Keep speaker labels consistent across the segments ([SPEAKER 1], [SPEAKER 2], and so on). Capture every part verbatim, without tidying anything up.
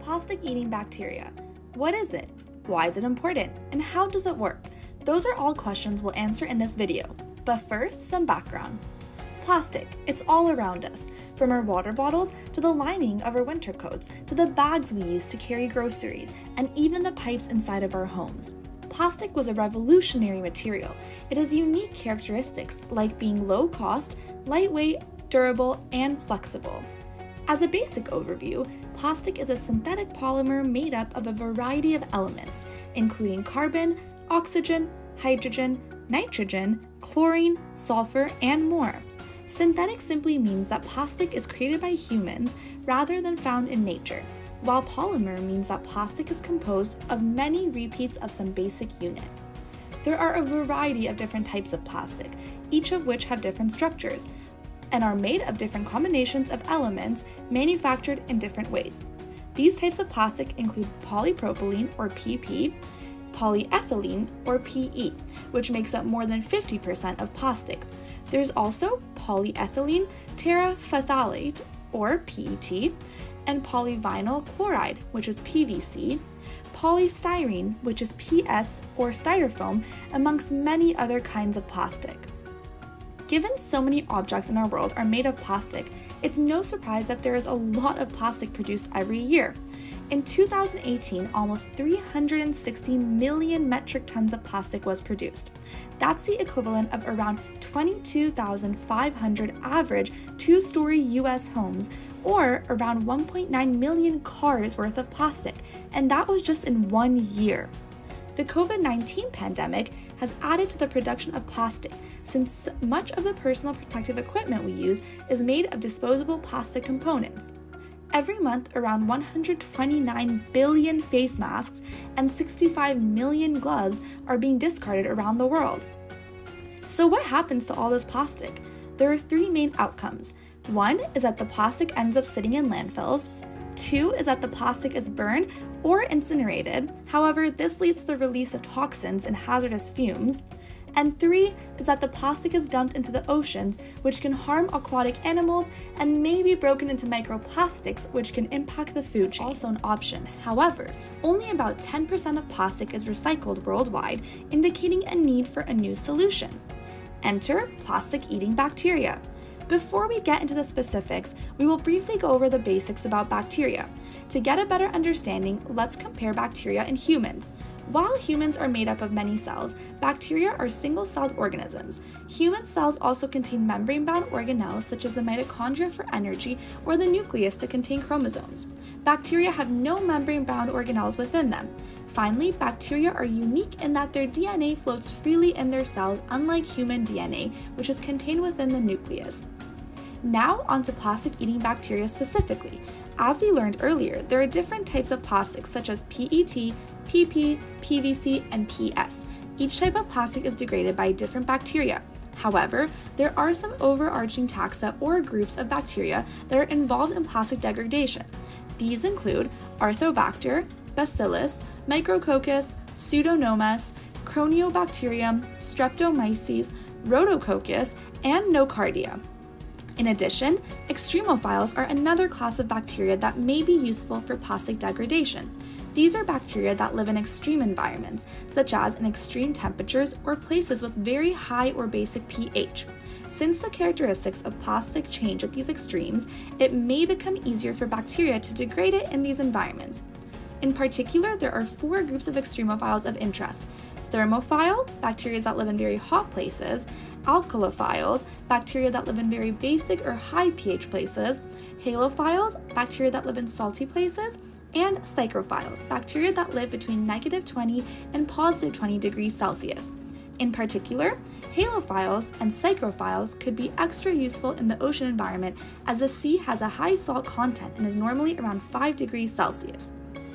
[SPEAKER 1] Plastic-eating bacteria. What is it? Why is it important? And how does it work? Those are all questions we'll answer in this video. But first, some background. Plastic, it's all around us, from our water bottles to the lining of our winter coats, to the bags we use to carry groceries, and even the pipes inside of our homes. Plastic was a revolutionary material. It has unique characteristics like being low cost, lightweight, durable, and flexible. As a basic overview, plastic is a synthetic polymer made up of a variety of elements, including carbon, oxygen, hydrogen, nitrogen, chlorine, sulfur, and more. Synthetic simply means that plastic is created by humans rather than found in nature, while polymer means that plastic is composed of many repeats of some basic unit. There are a variety of different types of plastic, each of which have different structures, and are made of different combinations of elements manufactured in different ways. These types of plastic include polypropylene, or P P, polyethylene, or P E, which makes up more than fifty percent of plastic. There's also polyethylene terephthalate, or P E T, and polyvinyl chloride, which is P V C, polystyrene, which is P S or styrofoam, amongst many other kinds of plastic. Given so many objects in our world are made of plastic, it's no surprise that there is a lot of plastic produced every year. In two thousand eighteen, almost three hundred sixty million metric tons of plastic was produced. That's the equivalent of around twenty-two thousand five hundred average two-story U S homes, or around one point nine million cars worth of plastic, and that was just in one year. The COVID nineteen pandemic has added to the production of plastic, since much of the personal protective equipment we use is made of disposable plastic components. Every month, around one hundred twenty-nine billion face masks and sixty-five million gloves are being discarded around the world. So what happens to all this plastic? There are three main outcomes. One is that the plastic ends up sitting in landfills. Two is that the plastic is burned or incinerated. However, this leads to the release of toxins and hazardous fumes. And three is that the plastic is dumped into the oceans, which can harm aquatic animals and may be broken into microplastics, which can impact the food chain. Also an option. However, only about ten percent of plastic is recycled worldwide, indicating a need for a new solution. Enter plastic-eating bacteria. Before we get into the specifics, we will briefly go over the basics about bacteria. To get a better understanding, let's compare bacteria in humans. While humans are made up of many cells, bacteria are single-celled organisms. Human cells also contain membrane-bound organelles such as the mitochondria for energy or the nucleus to contain chromosomes. Bacteria have no membrane-bound organelles within them. Finally, bacteria are unique in that their D N A floats freely in their cells, unlike human D N A, which is contained within the nucleus. Now onto plastic-eating bacteria specifically. As we learned earlier, there are different types of plastics such as P E T, P P, P V C, and P S. Each type of plastic is degraded by different bacteria. However, there are some overarching taxa or groups of bacteria that are involved in plastic degradation. These include Arthobacter, Bacillus, Micrococcus, Pseudomonas, Cronobacterium, Streptomyces, Rhodococcus, and Nocardia. In addition, extremophiles are another class of bacteria that may be useful for plastic degradation. These are bacteria that live in extreme environments, such as in extreme temperatures or places with very high or basic pH. Since the characteristics of plastic change at these extremes, it may become easier for bacteria to degrade it in these environments. In particular, there are four groups of extremophiles of interest: thermophile, bacteria that live in very hot places; alkalophiles, bacteria that live in very basic or high pH places; halophiles, bacteria that live in salty places; and psychrophiles, bacteria that live between negative twenty and positive twenty degrees Celsius. In particular, halophiles and psychrophiles could be extra useful in the ocean environment, as the sea has a high salt content and is normally around five degrees Celsius.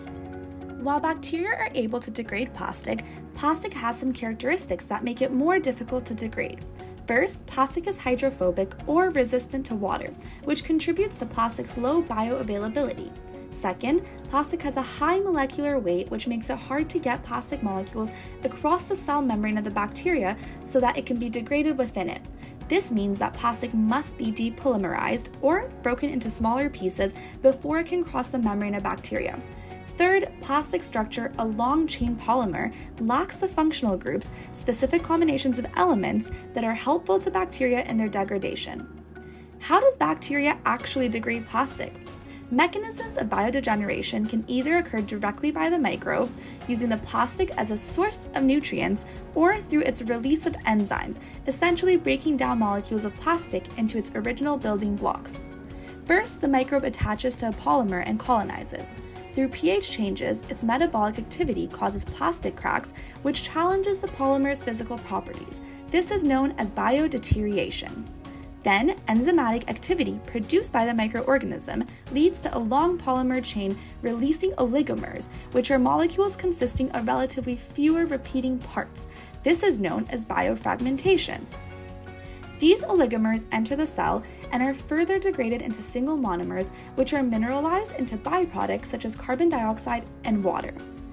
[SPEAKER 1] While bacteria are able to degrade plastic, plastic has some characteristics that make it more difficult to degrade. First, plastic is hydrophobic or resistant to water, which contributes to plastic's low bioavailability. Second, plastic has a high molecular weight, which makes it hard to get plastic molecules across the cell membrane of the bacteria so that it can be degraded within it. This means that plastic must be depolymerized or broken into smaller pieces before it can cross the membrane of bacteria. Third, plastic structure, a long-chain polymer, lacks the functional groups, specific combinations of elements that are helpful to bacteria in their degradation. How does bacteria actually degrade plastic? Mechanisms of biodegeneration can either occur directly by the microbe, using the plastic as a source of nutrients, or through its release of enzymes, essentially breaking down molecules of plastic into its original building blocks. First, the microbe attaches to a polymer and colonizes. Through pH changes, its metabolic activity causes plastic cracks, which challenges the polymer's physical properties. This is known as biodeterioration. Then, enzymatic activity produced by the microorganism leads to a long polymer chain releasing oligomers, which are molecules consisting of relatively fewer repeating parts. This is known as biofragmentation. These oligomers enter the cell and are further degraded into single monomers, which are mineralized into byproducts such as carbon dioxide and water.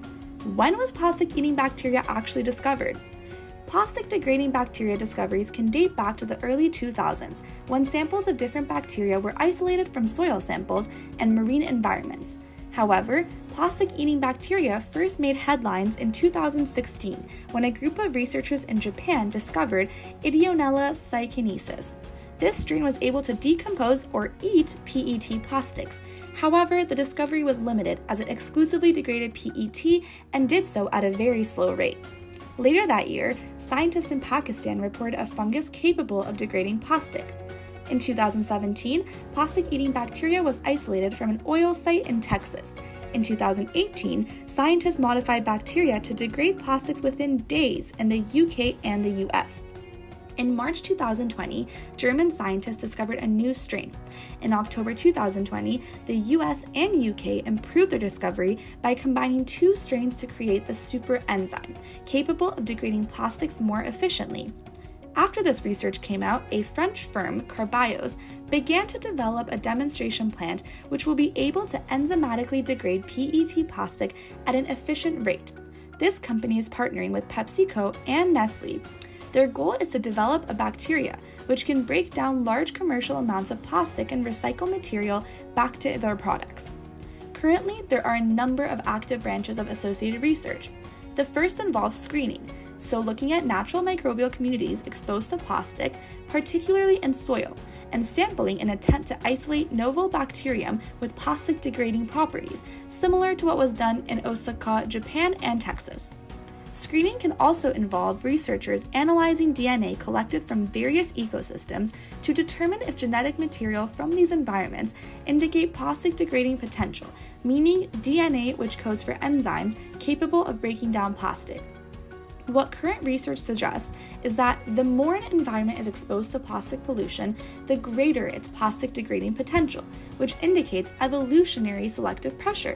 [SPEAKER 1] When was plastic-eating bacteria actually discovered? Plastic-degrading bacteria discoveries can date back to the early two thousands, when samples of different bacteria were isolated from soil samples and marine environments. However, plastic-eating bacteria first made headlines in two thousand sixteen when a group of researchers in Japan discovered Ideonella saikinesis. This strain was able to decompose or eat P E T plastics. However, the discovery was limited as it exclusively degraded P E T and did so at a very slow rate. Later that year, scientists in Pakistan reported a fungus capable of degrading plastic. In two thousand seventeen, plastic-eating bacteria was isolated from an oil site in Texas. In two thousand eighteen, scientists modified bacteria to degrade plastics within days in the U K and the U S. In March two thousand twenty, German scientists discovered a new strain. In October two thousand twenty, the U S and U K improved their discovery by combining two strains to create the super enzyme, capable of degrading plastics more efficiently. After this research came out, a French firm, Carbios, began to develop a demonstration plant which will be able to enzymatically degrade P E T plastic at an efficient rate. This company is partnering with PepsiCo and Nestle. Their goal is to develop a bacteria which can break down large commercial amounts of plastic and recycled material back to their products. Currently, there are a number of active branches of associated research. The first involves screening, so looking at natural microbial communities exposed to plastic, particularly in soil, and sampling in an attempt to isolate novel bacterium with plastic-degrading properties, similar to what was done in Osaka, Japan, and Texas. Screening can also involve researchers analyzing D N A collected from various ecosystems to determine if genetic material from these environments indicate plastic-degrading potential, meaning D N A which codes for enzymes capable of breaking down plastic. What current research suggests is that the more an environment is exposed to plastic pollution, the greater its plastic degrading potential, which indicates evolutionary selective pressure.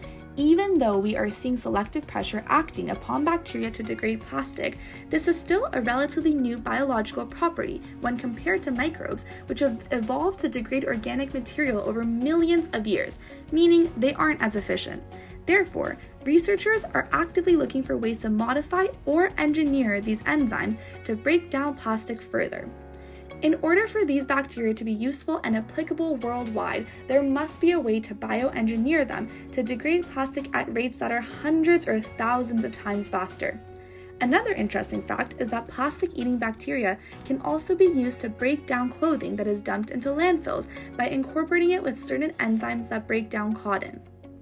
[SPEAKER 1] Even though we are seeing selective pressure acting upon bacteria to degrade plastic, this is still a relatively new biological property when compared to microbes, which have evolved to degrade organic material over millions of years, meaning they aren't as efficient. Therefore, researchers are actively looking for ways to modify or engineer these enzymes to break down plastic further. In order for these bacteria to be useful and applicable worldwide, there must be a way to bioengineer them to degrade plastic at rates that are hundreds or thousands of times faster. Another interesting fact is that plastic-eating bacteria can also be used to break down clothing that is dumped into landfills by incorporating it with certain enzymes that break down cotton.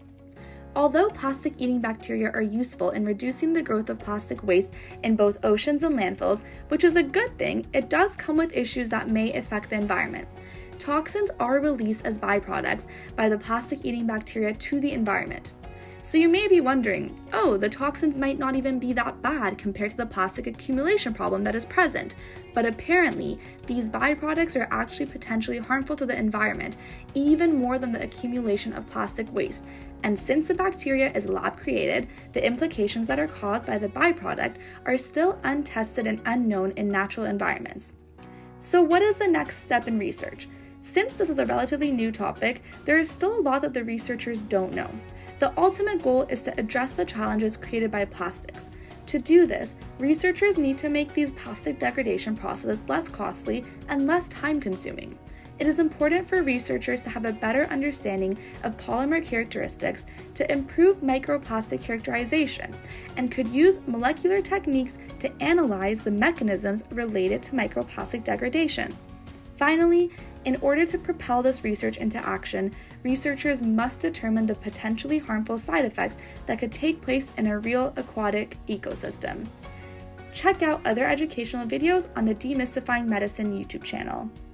[SPEAKER 1] Although plastic-eating bacteria are useful in reducing the growth of plastic waste in both oceans and landfills, which is a good thing, it does come with issues that may affect the environment. Toxins are released as byproducts by the plastic-eating bacteria to the environment. So you may be wondering, oh, the toxins might not even be that bad compared to the plastic accumulation problem that is present. But apparently, these byproducts are actually potentially harmful to the environment, even more than the accumulation of plastic waste. And since the bacteria is lab-created, the implications that are caused by the byproduct are still untested and unknown in natural environments. So what is the next step in research? Since this is a relatively new topic, there is still a lot that the researchers don't know. The ultimate goal is to address the challenges created by plastics. To do this, researchers need to make these plastic degradation processes less costly and less time-consuming. It is important for researchers to have a better understanding of polymer characteristics to improve microplastic characterization, and could use molecular techniques to analyze the mechanisms related to microplastic degradation. Finally, in order to propel this research into action, researchers must determine the potentially harmful side effects that could take place in a real aquatic ecosystem. Check out other educational videos on the Demystifying Medicine YouTube channel.